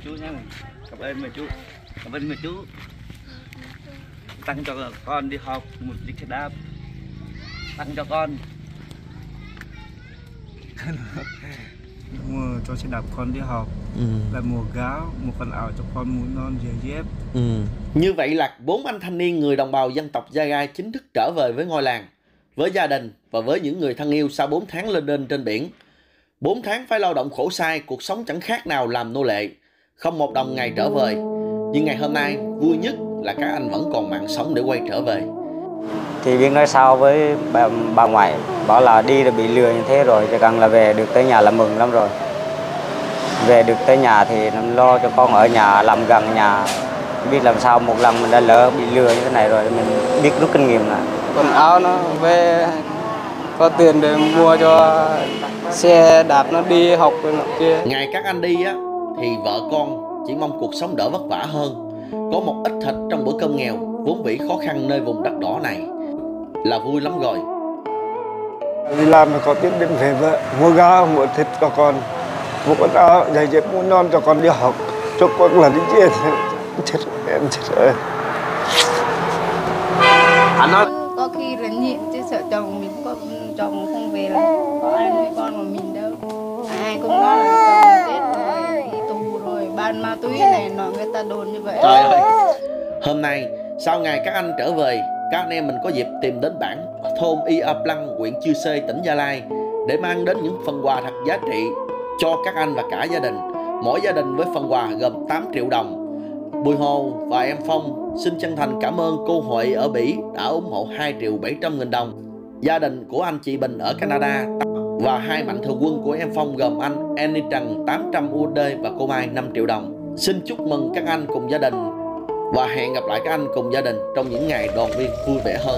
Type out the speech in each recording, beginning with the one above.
chú nha. Cảm ơn chú. Cảm ơn chú. Tặng cho con đi học một chiếc xe đạp. Tặng cho con. Mua cho xe đạp con đi học. Là mua gáo, một quần áo cho con, mũ non, giày dép. Như vậy là 4 anh thanh niên người đồng bào dân tộc Gia Gai chính thức trở về với ngôi làng, với gia đình và với những người thân yêu sau 4 tháng lênh đênh trên biển. 4 tháng phải lao động khổ sai, cuộc sống chẳng khác nào làm nô lệ, không một đồng ngày trở về. Nhưng ngày hôm nay vui nhất là các anh vẫn còn mạng sống để quay trở về. Thì biết nói sao với bà ngoại, bảo là đi rồi bị lừa như thế rồi, chỉ cần là về được tới nhà là mừng lắm rồi. Về được tới nhà thì lo cho con ở nhà, làm gần nhà, biết làm sao một lần mình đã lỡ bị lừa như thế này rồi, mình biết rút kinh nghiệm là quần áo nó về có tiền để mua cho xe đạp nó đi học rồi nọ kia. Ngày các anh đi á thì vợ con chỉ mong cuộc sống đỡ vất vả hơn, có một ít thịt trong bữa cơm nghèo vốn vĩ khó khăn nơi vùng đất đỏ này là vui lắm rồi. Đi làm mà có tiền đến về vợ, mua gạo, mua thịt cho con, mua quần áo, giày dép, mũ non cho con đi học, cho con là đi chơi. Chết rồi, em chết rồi. Anh nói có khi là nhịn chứ sợ chồng mình có chồng không về là có ai nuôi con mà mình đâu. Ai cũng nói là chồng chết rồi, đi tù rồi, ban ma túy này nọ, người ta đồn như vậy. trời ơi, hôm nay sau ngày các anh trở về, các anh em mình có dịp tìm đến bản thôn Ia Plăng, huyện Chư Sê, tỉnh Gia Lai để mang đến những phần quà thật giá trị cho các anh và cả gia đình. Mỗi gia đình với phần quà gồm 8 triệu đồng. Bùi Hồ và em Phong xin chân thành cảm ơn cô Huệ ở Bỉ đã ủng hộ 2.700.000 đồng. Gia đình của anh chị Bình ở Canada và hai mạnh thường quân của em Phong gồm anh Annie Trần 800 USD và cô Mai 5 triệu đồng. Xin chúc mừng các anh cùng gia đình và hẹn gặp lại các anh cùng gia đình trong những ngày đoàn viên vui vẻ hơn.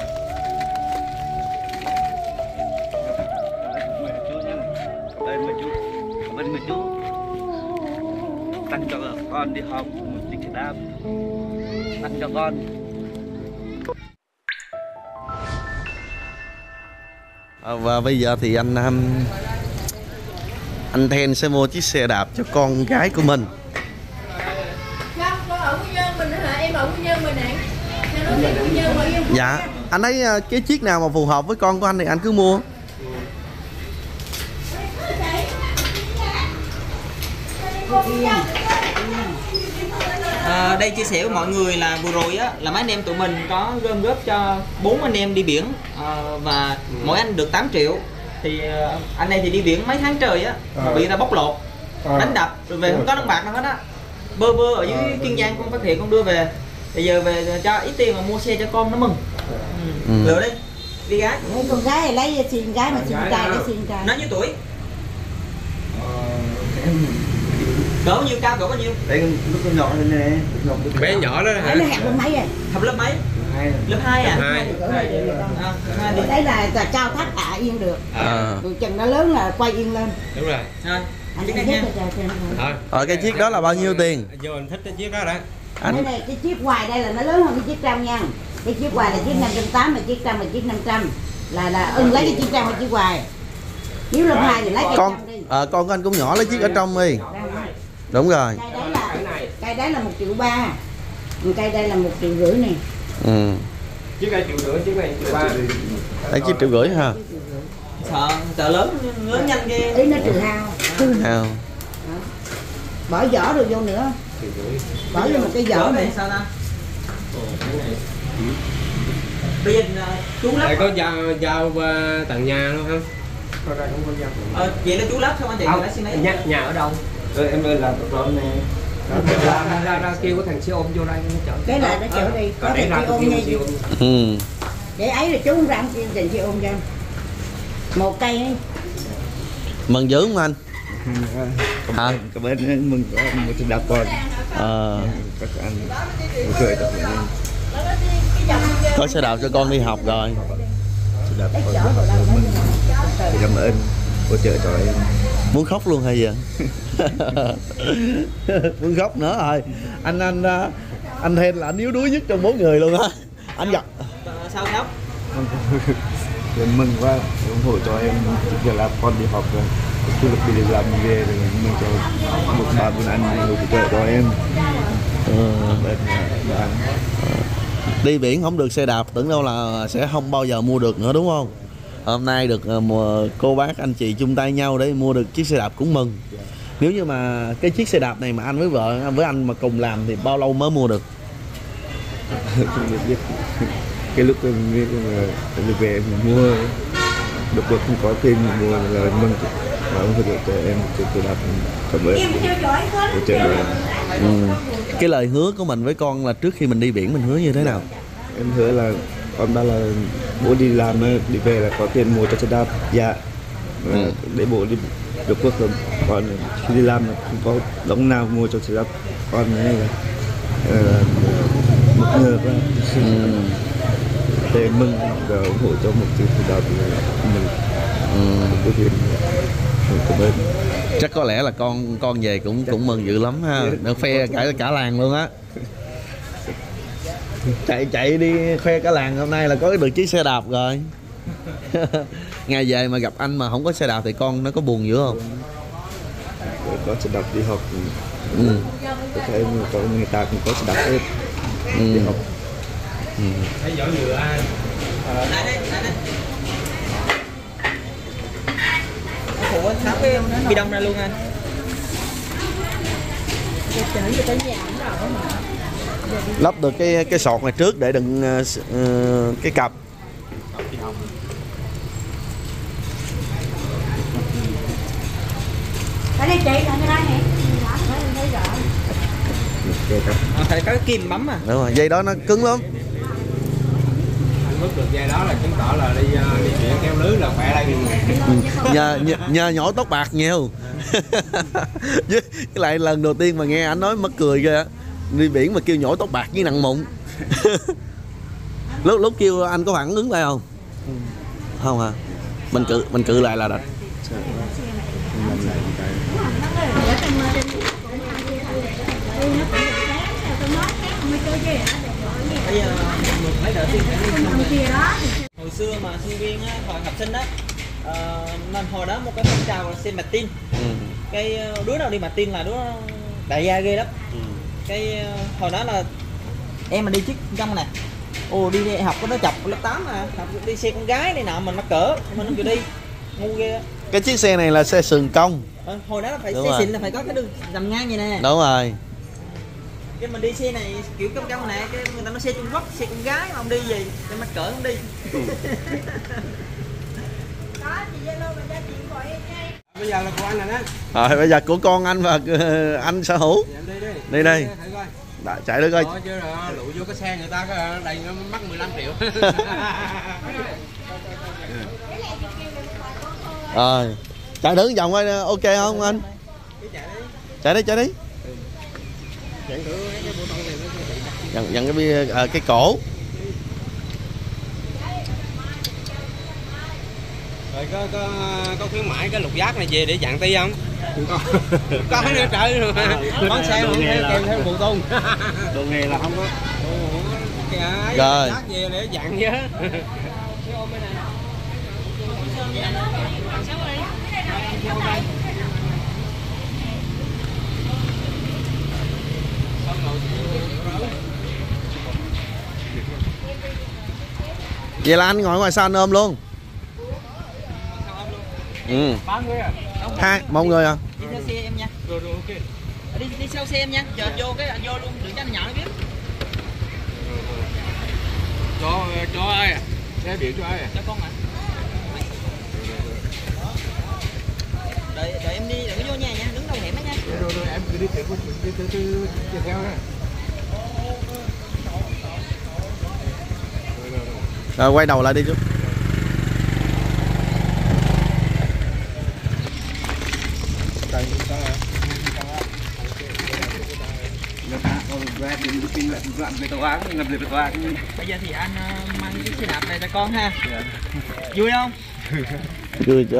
Cảm ơn chú. Tặng cho con đi học một chiếc xe đạp. Tặng cho con. Và bây giờ thì anh Then sẽ mua chiếc xe đạp cho con gái của mình. Không, con ở Quy Nhơn mình nữa hả? Em ở Quy Nhơn mình nè. Nó đi Quy Nhơn mà em. Dạ, anh thấy cái chiếc nào mà phù hợp với con của anh thì anh cứ mua. Đây chia sẻ với mọi người là vừa rồi á là mấy anh em tụi mình có gom góp cho 4 anh em đi biển và mỗi anh được 8 triệu. Thì anh này thì đi biển mấy tháng trời á mà bị người ta bóc lột, đánh đập rồi về không có đồng bạc nào hết á. Bơ ở dưới Kiên Giang con phát hiện con đưa về. Bây giờ về cho ít tiền mà mua xe cho con nó mừng. Lựa đi. Đi gái. Con gái lấy xin gái mà xin trai lấy xin trai. Nó nhiêu tuổi? Cỡ bao nhiêu, cao cỡ bao nhiêu? Đây lúc con nhỏ lên nè. Bé nhỏ đó hả? Nó học lớp mấy rồi? Học lớp mấy? Lớp 2 à? Đấy là cao thấp hạ yên được. Rồi chừng nó lớn là quay yên lên. Đúng rồi. Rồi. Anh biết nha. Cái chiếc đó là bao nhiêu tiền? Vô anh thích cái chiếc đó đó. Đây, cái chiếc ngoài đây là nó lớn hơn cái chiếc trong nha. Cái chiếc ngoài là chiếc 580 mà chiếc trong là chiếc 500. Là ưng lấy cái chiếc trong hay chiếc ngoài. Nếu lớp 2 thì lấy cái trong đi. Con của anh cũng nhỏ lấy chiếc ở trong đi. Đúng rồi. Cây đấy là 1.3 triệu. Cây đây là 1,5 triệu này. Chiếc này 1,5 triệu, chiếc này 1,3 triệu. Đây chiếc 1,5 triệu ha. Sợ lớn nhanh ghê. Ý nó trừ hao. Bỏ vỏ được vô nữa. Bỏ vô một cái vỏ này. Sao ta? Bây giờ chú lắp. Có giao tận nhà luôn không? Vậy là chú lắp xong anh chị lái xe máy. Nhà ở đâu? Em ơi làm con nè. Ra kêu cái thằng xe ôm vô đây chở. Cái là nó chở đi. Có thằng xe ôm nha. Để ấy là chú không ra anh tiền xe ôm cho. Một cây ấy. Mừng dữ không anh? Cảm ơn mừng có một chiếc đạp con. Các anh cười tập có xe đạp cho con đi học rồi. Xe đạp con đi học rồi. Cảm ơn hỗ trợ cho em. Muốn khóc luôn hay gì? Muốn khóc nữa rồi. Anh Then là anh yếu đuối nhất trong 4 người luôn á. Anh gặp sao khóc? Em mừng quá, ủng hộ cho em chiếc xe đạp con đi học rồi. Khi lúc đi làm về rồi mình cho một bà buôn ăn hỗ trợ cho em. Đi biển không được xe đạp, tưởng đâu là sẽ không bao giờ mua được nữa đúng không? Hôm nay được cô bác anh chị chung tay nhau để mua được chiếc xe đạp cũng mừng. Nếu như mà cái chiếc xe đạp này mà anh với vợ với anh mà cùng làm thì bao lâu mới mua được? Không được biết. Cái lúc em về mình mua được không có tiền mình mua là mừng và ông phải cho em xe đạp cảm ơn hỗ trợ rồi. Cái lời hứa của mình với con là trước khi mình đi biển mình hứa như thế nào? Em hứa là con bảo là bố đi làm đi về là có tiền mua cho xe đạp. Dạ. Để bố đi được quốc rồi. Còn khi đi làm không có đồng nào mua cho xe đạp. Con này là một người quá. Để mừng và ủng hộ cho một chiếc xe đạp mình có tiền. Cảm ơn. Chắc có lẽ là con về cũng mừng dữ lắm ha. Được khoe cả làng luôn á. Chạy đi khoe cả làng hôm nay là có được chiếc xe đạp rồi. Ngày về mà gặp anh mà không có xe đạp thì con nó có buồn dữ không? Có xe đạp đi học. Có thể có người ta cũng có xe đạp hết đi học. Phụ anh tháo cái bi đông ra luôn anh. Lắp được cái sọt này trước để đựng cái cặp. Ở đây chị là cái đó nè. Phải có cái kim bấm à. Đúng rồi, dây đó nó cứng lắm. Anh vứt được dây đó là chứng tỏ là đi biển kéo lưới là khỏe đây. Nhờ nhổ tóc bạc nhiều. Với lại lần đầu tiên mà nghe anh nói mắc cười kìa, đi biển mà kêu nhổ tóc bạc với nặng mụn. lúc kêu anh có phản ứng lại không? Không hả? Mình cự lại là đạch. Bây giờ mình phải đợi tiền hồi xưa mà sinh viên á, hồi học sinh á, nên hồi đó một cái phong trào là xe mạt tin. Cái đứa nào đi mạt tin là đứa đại gia ghê lắm. Cái hồi đó là em mà đi chiếc trong này, đi học có nó chọc lớp 8 mà học đi xe con gái này nọ mình mắc cỡ mình không chịu đi, ngu ghê. Cái chiếc xe này là xe sườn cong. Hồi đó là phải xe xịn là phải có cái đường gầm ngang vậy nè. Đúng rồi. Cái mình đi xe này kiểu trong này cái người ta nói xe Trung Quốc, xe con gái mà không đi gì, cái mắc cỡ không đi. Bây giờ là của anh rồi đó. Rồi bây giờ của con anh và anh sở hữu. Đi đây. Chạy đi coi. Chứ lụ vô cái xe người ta đây nó mắc 15 triệu. Rồi. Chạy đứng vòng coi ok không anh? Chạy đi. Dặn cái cổ. Rồi có khuyến mãi cái lục giác này về để chặn ti không? Có nữa trời rồi. Bán xe không kèm theo phụ tung. Đồ nghề là không có. Rồi. Về để chặn chứ. Vậy là anh ngồi ngoài sao anh ôm luôn? Ba người à? Một người à? Đi theo xe em nha. Rồi ok. Đi sau xe em nha. Chờ vô cái anh vô luôn, đừng cho anh nhỏ nó biết. Cho ai à? Xe điện cho ai à? Cho con à. Đợi em đi, đừng có vô nhà nha, đứng đầu hẻm đó nha. Rồi em cứ đi theo đó. Rồi quay đầu lại đi chú. Bây giờ thì anh mang chiếc xe đạp này cho con ha. Vui không? Vui chứ.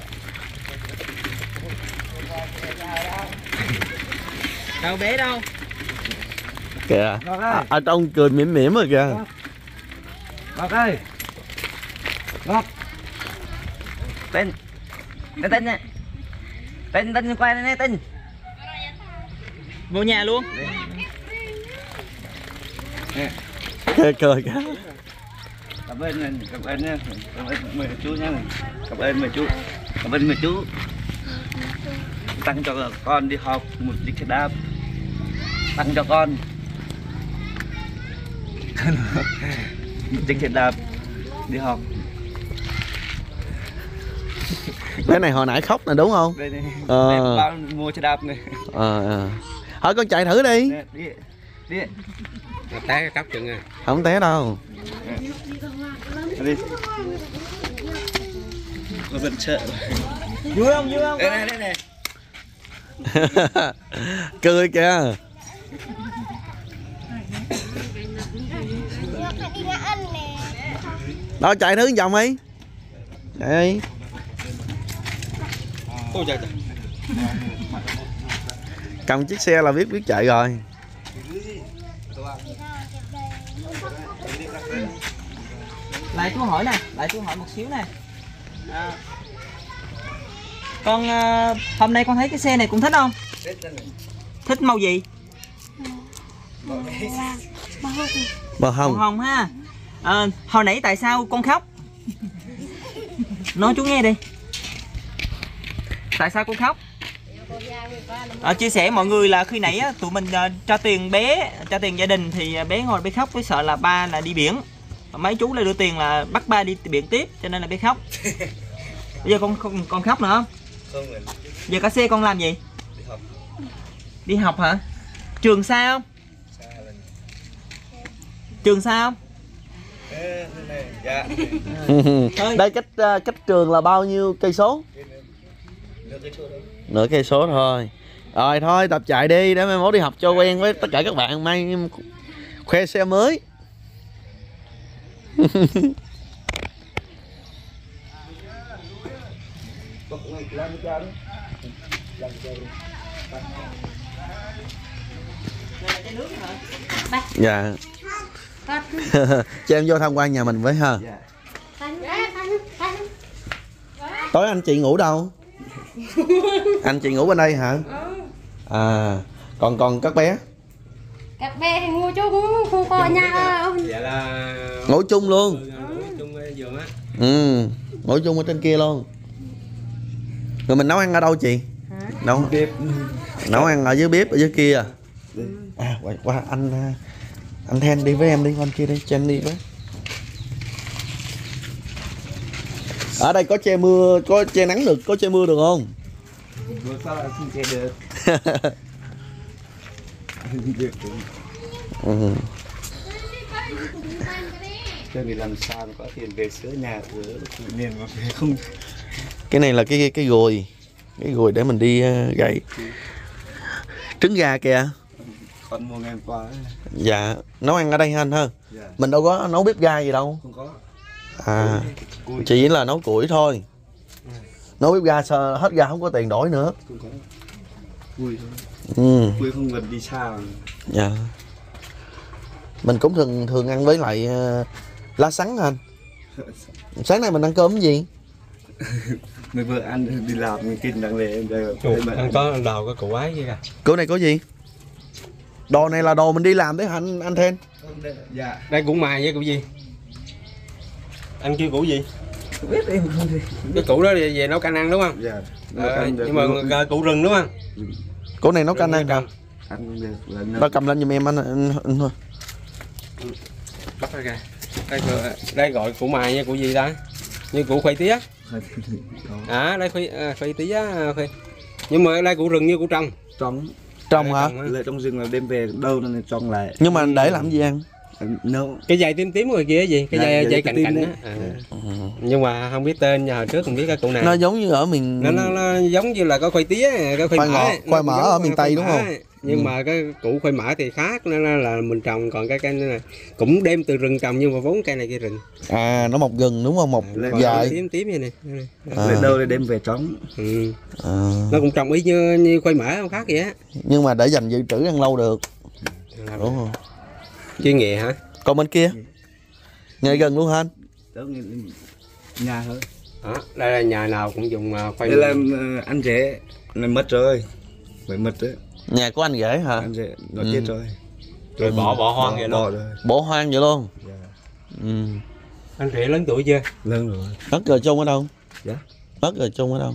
Đâu bé đâu? Kìa. Ở trong cười mỉm rồi kìa. Ngọc ơi. Ngọc. Tên nè. Tinh quay nè Tinh. Vô nhà luôn. Cười cả. Cảm ơn mời chú nha. Cảm ơn mời chú. Cảm ơn mời chú. Tặng cho con đi học một chiếc xe đạp. Tặng cho con một chiếc xe đạp đi học. Cái này hồi nãy khóc nè đúng không? Đây này. Bao mua xe đạp này. Thôi con chạy thử đi. Đi. Té cắp chừng à. Không té đâu. Đi. Nó vẫn sợ. Vui không? Đây này. Cười kìa. Đó chạy thử vòng đi. Chạy đi. Ôi trời. Cầm chiếc xe là biết chạy rồi. Lại chú hỏi một xíu nè. Con hôm nay con thấy cái xe này cũng thích không? Thích màu gì? Màu hồng. Màu hồng ha. Hồi nãy tại sao con khóc? Nói chú nghe đi. Tại sao con khóc? Chia sẻ mọi người là khi nãy tụi mình cho tiền gia đình thì bé ngồi bé khóc với sợ là ba là đi biển. Mấy chú lại đưa tiền là bắt ba đi biển tiếp cho nên là bé khóc. Bây giờ con khóc nữa không? Không rồi. Giờ cả xe con làm gì? Đi học. Đi học hả? Trường xa không? Xa là... Trường xa không? Dạ. Đây cách trường là bao nhiêu cây số? Nửa cây số thôi. Rồi thôi tập chạy đi để mai mốt đi học cho quen với tất cả các bạn, mai khoe xe mới. Dạ. Cho em vô tham quan nhà mình với ha. Tối anh chị ngủ đâu? Anh chị ngủ bên đây hả? À, còn các bé? Các bé thì ngủ chung không có nhà. Dạ là Ngủ chung luôn. ngủ chung giường á. Ngủ chung ở trên kia luôn. Rồi mình nấu ăn ở đâu chị? Nấu bếp. Nấu ăn ở dưới bếp ở dưới kia. À, qua anh Then đi với em đi, con kia đi, cho anh đi với. Ở đây có che mưa, có che nắng được, có che mưa được không? Sao lại không che được? Cho mình làm sao có tiền về sửa nhà cửa nên mà không. Cái này là cái gùi. Cái gùi để mình đi gậy. Trứng gà kìa. Con mua ngày hôm qua. Dạ, nấu ăn ở đây ha anh ha. Dạ. Mình đâu có nấu bếp ga gì đâu. Không có. À, chỉ là nấu củi thôi. Nấu bếp ga sao hết ga không có tiền đổi nữa. Không có. Vui thôi. Vui không cần đi xa. Dạ. Mình cũng thường ăn với lại lá sắn anh. Sáng nay mình ăn cơm cái gì? Mới vừa ăn đi làm mình kinh đang về em đây. Ăn có đầu có củ ái gì kìa. Củ này có gì? Đồ này là đồ mình đi làm đấy hả anh Then? Dạ. Đây củ mài với củ gì? Anh kêu củ gì? Không biết em không thì. Cái củ đó thì về nấu canh ăn đúng không? Dạ. Nhưng mà củ rừng đúng không? Củ này nấu canh ăn Ăn được. Ba cầm lên giùm em anh thôi. Bắt ra kìa. Đây gọi củ mài với củ gì ta? Như củ khoai tía. À đây khoai tía khoai. Nhưng mà đây củ rừng như củ trồng. Trồng hả? Lại trong rừng là đem về đâu nên trồng lại. Nhưng mà để làm gì ăn? Nấu. Cái dây tím tím rồi kia gì? Cái dây cạnh cạnh á. Nhưng mà không biết tên, hồi trước không biết cái củ này. Nó giống như ở miền nó giống như là có khoai tía, cái khoai mỡ. Khoai mỡ ở miền Tây đúng không? Nhưng mà cái củ khoai mỡ thì khác, nó là mình trồng, còn cái này cũng đem từ rừng trồng nhưng mà vốn cây này cây rừng. À, nó mọc gừng đúng không? Mọc dài. Tím tím như này. Lên đâu để đem về trống. Nó cũng trồng y như khoai mỡ không khác gì á. Nhưng mà để dành dự trữ ăn lâu được. Đúng không? Chuyên nghệ hả? Còn bên kia? Ngay gần luôn hả anh? Nhà thôi. Đó, đây là nhà nào cũng dùng khoai đây mỡ. là anh rể. Nó mất rồi. Phải mất đấy. Nhà của anh rể hả? Anh rể nó chết rồi. Rồi bỏ hoang vậy luôn. Bỏ hoang vậy luôn. Dạ. Anh rể lớn tuổi chưa? Lớn rồi. Mất rồi chung ở đâu? Dạ. Mất rồi chung ở đâu?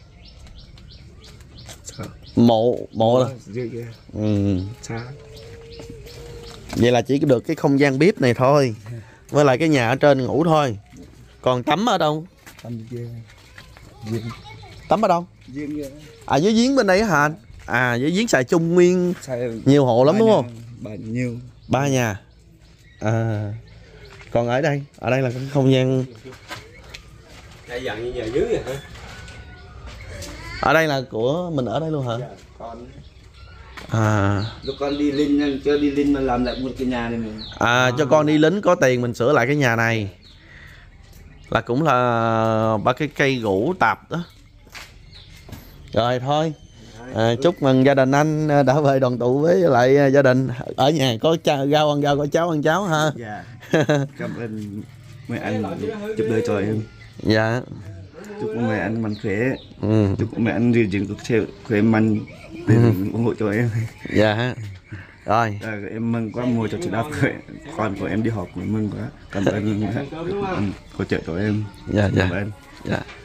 Sao? Mộ là. Xa. Vậy là chỉ được cái không gian bếp này thôi. Với lại cái nhà ở trên ngủ thôi. Còn tắm ở đâu? Tắm giếng. Tắm ở đâu? Giếng vậy. À dưới giếng bên đây hả anh? À dưới giếng xài chung nguyên nhiều hộ lắm đúng không? Nhiều. 3 nhà. À. Còn ở đây là cái không gian. Đây dạng như nhà dưới vậy hả? Ở đây là của mình ở đây luôn hả? Dạ, con. À. Lúc con đi lính cho đi lính mà làm lại một cái nhà này mình. À cho con đi lính có tiền mình sửa lại cái nhà này. Là cũng là ba cái cây gỗ tạp đó. Rồi thôi. Chúc mừng gia đình anh đã về đoàn tụ với lại gia đình. Ở nhà có rau ăn rau, có cháo ăn cháo ha. Dạ. Cảm ơn mấy anh giúp đỡ cho em. Dạ. Chúc mẹ anh mạnh khỏe. Chúc mẹ anh điều chỉnh cuộc sống khỏe mạnh để ủng hộ cho em. Dạ. Rồi. Em mừng quá mua cho chị đáp con của em đi học mừng quá. Cảm ơn hỗ trợ cho em. Dạ. Cảm ơn. Dạ.